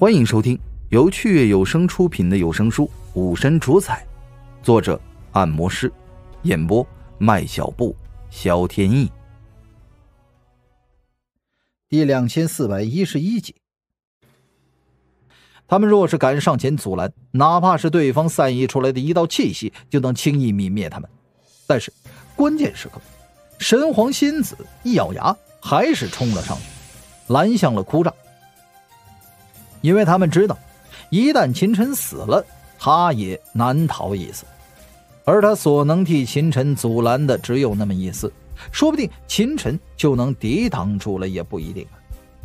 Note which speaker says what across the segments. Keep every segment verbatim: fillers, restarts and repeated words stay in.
Speaker 1: 欢迎收听由趣悦有声出品的有声书《武神主宰》，作者按摩师，演播麦小布、肖天意。
Speaker 2: 第两千四百一十一集。他们若是敢上前阻拦，哪怕是对方散溢出来的一道气息，就能轻易泯灭他们。但是关键时刻，神皇仙子一咬牙，还是冲了上去，拦向了哭杖。因为他们知道，一旦秦晨死了，他也难逃一死，而他所能替秦晨阻拦的只有那么一丝，说不定秦晨就能抵挡住了，也不一定啊。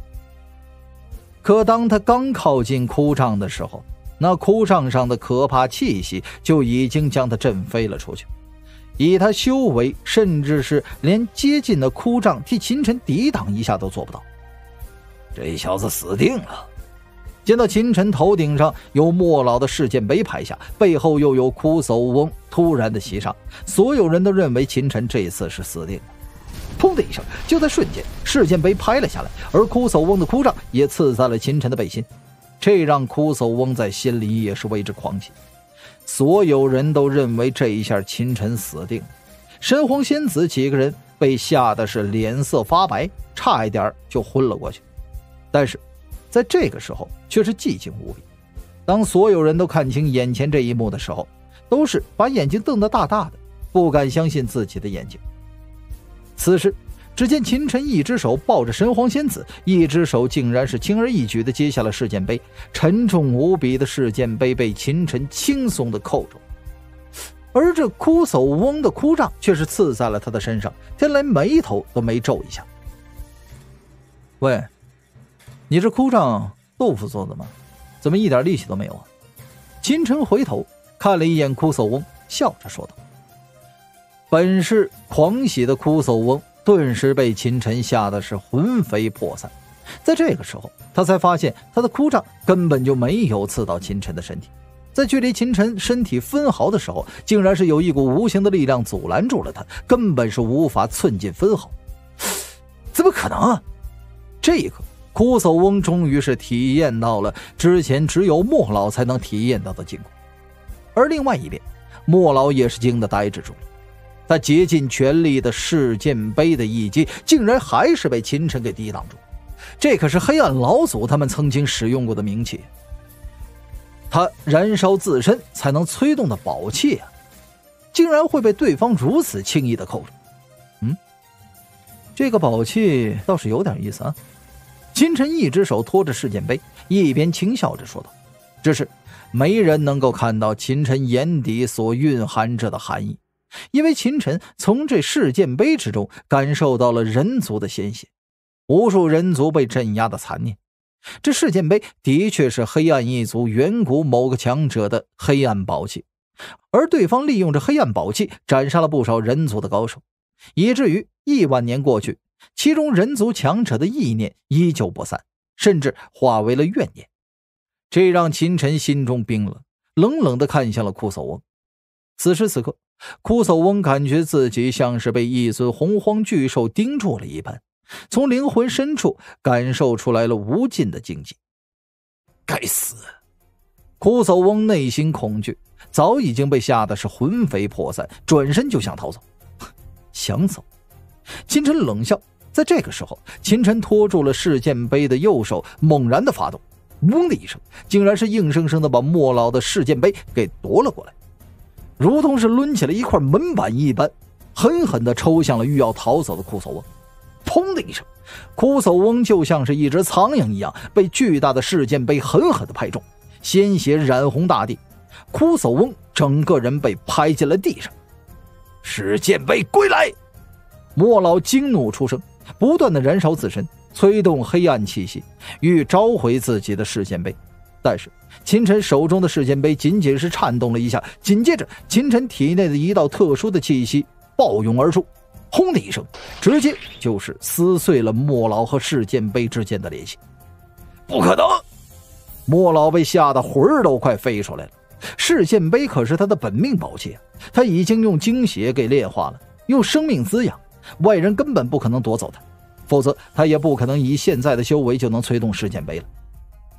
Speaker 2: 可当他刚靠近哭杖的时候，那哭杖上的可怕气息就已经将他震飞了出去。以他修为，甚至是连接近的哭杖替秦晨抵挡一下都做不到。这小子死定了。见到秦晨头顶上有莫老的世剑碑拍下，背后又有枯叟翁突然的袭上，所有人都认为秦晨这次是死定了。砰的一声，就在瞬间，世剑碑拍了下来，而枯叟翁的哭杖也刺在了秦晨的背心，这让枯叟翁在心里也是为之狂喜。所有人都认为这一下秦晨死定了，神皇仙子几个人被吓得是脸色发白，差一点就昏了过去。但是在这个时候却是寂静无比。当所有人都看清眼前这一幕的时候，都是把眼睛瞪得大大的，不敢相信自己的眼睛。此时只见秦晨一只手抱着神皇仙子，一只手竟然是轻而易举地接下了世剑碑，沉重无比的世剑碑被秦晨轻松地扣住，而这枯叟翁的哭杖却是刺在了他的身上，天雷眉头都没皱一下。喂，你这哭杖豆腐做的吗？怎么一点力气都没有啊？秦晨回头看了一眼枯叟翁，笑着说道。本是狂喜的枯叟翁顿时被秦晨吓得是魂飞魄散。在这个时候，他才发现他的哭杖根本就没有刺到秦晨的身体，在距离秦晨身体分毫的时候，竟然是有一股无形的力量阻拦住了他，根本是无法寸进分毫。怎么可能啊？这一刻，枯叟翁终于是体验到了之前只有莫老才能体验到的境况。而另外一边，莫老也是惊得呆滞住了，他竭尽全力的世剑碑的一击，竟然还是被秦晨给抵挡住。这可是黑暗老祖他们曾经使用过的名器，他燃烧自身才能催动的宝器啊，竟然会被对方如此轻易的扣住。嗯，这个宝器倒是有点意思啊。秦晨一只手托着世剑碑，一边轻笑着说道，只是没人能够看到秦晨眼底所蕴含着的含义，因为秦晨从这世剑碑之中感受到了人族的鲜血，无数人族被镇压的残念。这世剑碑的确是黑暗一族远古某个强者的黑暗宝器，而对方利用着黑暗宝器斩杀了不少人族的高手，以至于亿万年过去，其中人族强者的意念依旧不散，甚至化为了怨念。这让秦晨心中冰冷，冷冷地看向了枯叟翁。此时此刻，枯叟翁感觉自己像是被一尊洪荒巨兽盯住了一般，从灵魂深处感受出来了无尽的荆棘。该死！枯叟翁内心恐惧，早已经被吓得是魂飞魄散，转身就想逃走。想走？秦晨冷笑。在这个时候，秦晨拖住了世剑碑的右手，猛然的发动，嗡的一声，竟然是硬生生的把莫老的世剑碑给夺了过来，如同是抡起了一块门板一般，狠狠地抽向了欲要逃走的枯叟翁。砰的一声，枯叟翁就像是一只苍蝇一样，被巨大的世剑碑狠狠地拍中，鲜血染红大地，枯叟翁整个人被拍进了地上。世剑碑归来！莫老惊怒出声，不断的燃烧自身，催动黑暗气息，欲召回自己的世剑碑。但是秦晨手中的世剑碑仅仅是颤动了一下，紧接着秦晨体内的一道特殊的气息暴涌而出，轰的一声，直接就是撕碎了莫老和世剑碑之间的联系。不可能！莫老被吓得魂儿都快飞出来了。世剑碑可是他的本命宝器啊，他已经用精血给炼化了，用生命滋养，外人根本不可能夺走他，否则他也不可能以现在的修为就能催动世剑碑了。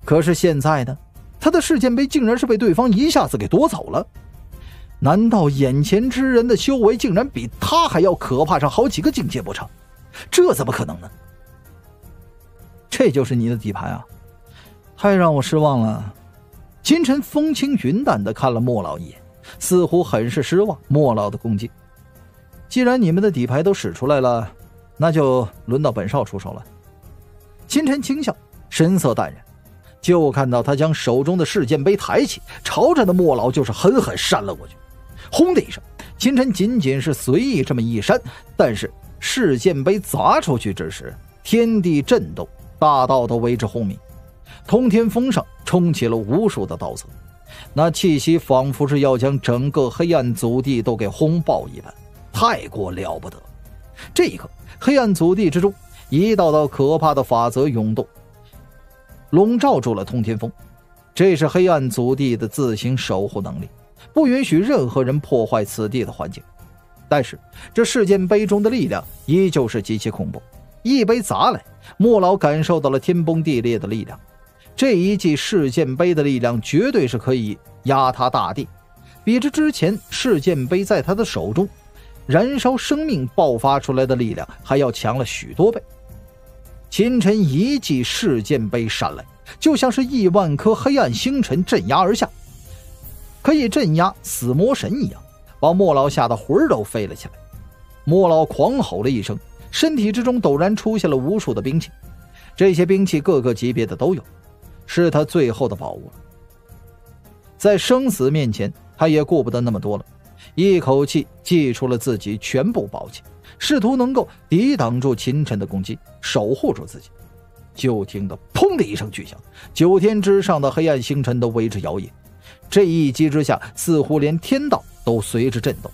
Speaker 2: 可是现在呢，他的世界杯竟然是被对方一下子给夺走了。难道眼前之人的修为竟然比他还要可怕上好几个境界不成？这怎么可能呢？这就是你的底牌啊，太让我失望了。秦晨风轻云淡地看了莫老一眼，似乎很是失望莫老的攻击。既然你们的底牌都使出来了，那就轮到本少出手了。秦晨轻笑，神色淡然，就看到他将手中的世界杯抬起，朝着那莫老就是狠狠扇了过去。轰的一声，秦晨仅仅是随意这么一扇，但是世界杯砸出去之时，天地震动，大道都为之轰鸣，通天峰上冲起了无数的刀刺，那气息仿佛是要将整个黑暗祖地都给轰爆一般，太过了不得。这一刻，黑暗祖地之中，一道道可怕的法则涌动，笼罩住了通天峰。这是黑暗祖地的自行守护能力，不允许任何人破坏此地的环境。但是这世界杯中的力量依旧是极其恐怖，一杯砸来，莫老感受到了天崩地裂的力量。这一记世界杯的力量绝对是可以压塌大地，比之之前世界杯在他的手中燃烧生命爆发出来的力量还要强了许多倍。秦晨一记世界杯闪来，就像是亿万颗黑暗星辰镇压而下，可以镇压死魔神一样，把莫老吓得魂儿都飞了起来。莫老狂吼了一声，身体之中陡然出现了无数的兵器，这些兵器各个级别的都有，是他最后的宝物了。在生死面前，他也顾不得那么多了，一口气祭出了自己全部宝器，试图能够抵挡住秦晨的攻击，守护住自己。就听得砰的一声巨响，九天之上的黑暗星辰都为之摇曳，这一击之下，似乎连天道都随之震动。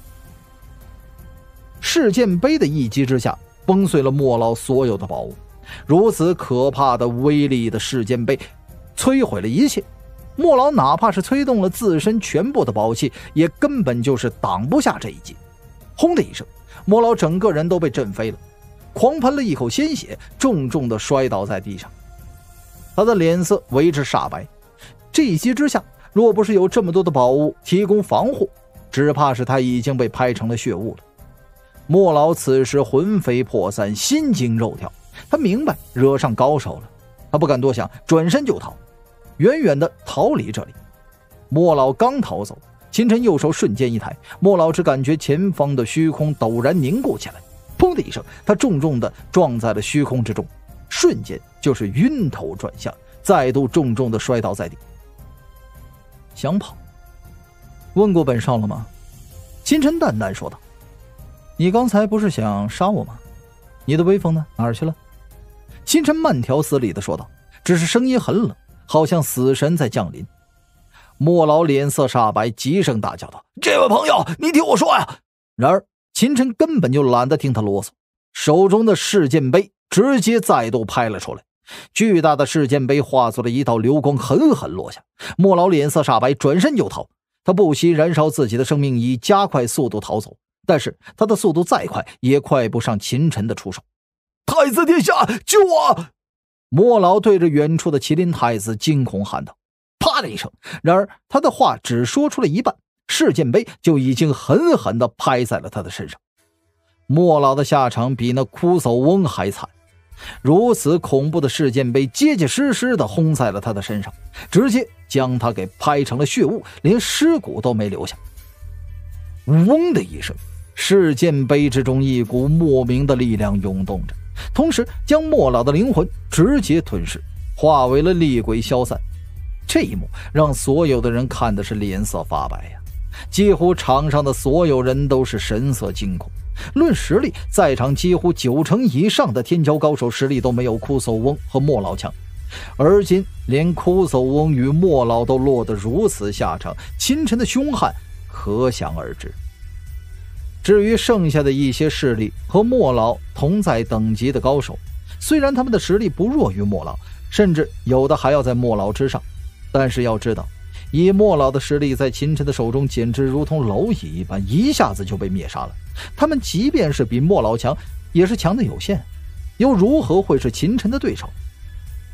Speaker 2: 世界杯的一击之下，崩碎了莫老所有的宝物，如此可怕的威力的世界杯摧毁了一切。莫老哪怕是催动了自身全部的宝器，也根本就是挡不下这一击。轰的一声，莫老整个人都被震飞了，狂喷了一口鲜血，重重地摔倒在地上。他的脸色为之煞白，这一击之下，若不是有这么多的宝物提供防护，只怕是他已经被拍成了血雾了。莫老此时魂飞魄散，心惊肉跳，他明白惹上高手了，他不敢多想，转身就逃，远远地逃离这里。莫老刚逃走，秦晨右手瞬间一抬，莫老只感觉前方的虚空陡然凝固起来，砰的一声，他重重地撞在了虚空之中，瞬间就是晕头转向，再度重重地摔倒在地。想跑？问过本少了吗？秦晨淡淡说道。你刚才不是想杀我吗？你的威风呢？哪儿去了？秦晨慢条斯理地说道，只是声音很冷，好像死神在降临。莫老脸色煞白，急声大叫道：这位朋友，你听我说呀！然而秦晨根本就懒得听他啰嗦，手中的世界杯直接再度拍了出来，巨大的世界杯化作了一道流光，狠狠落下。莫老脸色煞白，转身就逃，他不惜燃烧自己的生命，以加快速度逃走，但是他的速度再快也快不上秦晨的出手。太子殿下，救我！莫老对着远处的麒麟太子惊恐喊道。啪的一声，然而他的话只说出了一半，世界杯就已经狠狠地拍在了他的身上。莫老的下场比那枯叟翁还惨，如此恐怖的世界杯结结实实地轰在了他的身上，直接将他给拍成了血雾，连尸骨都没留下。嗡的一声，世界杯之中一股莫名的力量涌动着，同时将莫老的灵魂直接吞噬，化为了厉鬼消散。这一幕让所有的人看的是脸色发白呀，几乎场上的所有人都是神色惊恐。论实力，在场几乎九成以上的天骄高手实力都没有枯叟翁和莫老强，而今连枯叟翁与莫老都落得如此下场，秦晨的凶悍可想而知。至于剩下的一些势力和莫老同在等级的高手，虽然他们的实力不弱于莫老，甚至有的还要在莫老之上，但是要知道，以莫老的实力在秦晨的手中简直如同蝼蚁一般，一下子就被灭杀了。他们即便是比莫老强，也是强的有限，又如何会是秦晨的对手？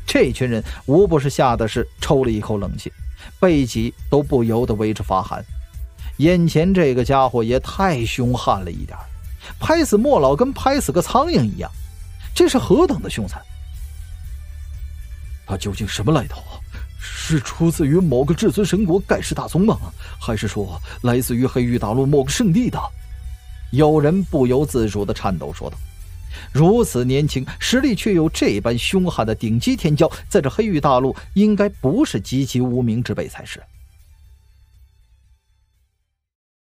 Speaker 2: 这群人无不是吓得是抽了一口冷气，背脊都不由得为之发寒。眼前这个家伙也太凶悍了一点，拍死莫老跟拍死个苍蝇一样，这是何等的凶残！他究竟什么来头？是出自于某个至尊神国盖世大宗吗？还是说来自于黑域大陆某个圣地的？有人不由自主地颤抖说道。如此年轻，实力却有这般凶悍的顶级天骄，在这黑域大陆应该不是籍籍无名之辈才是。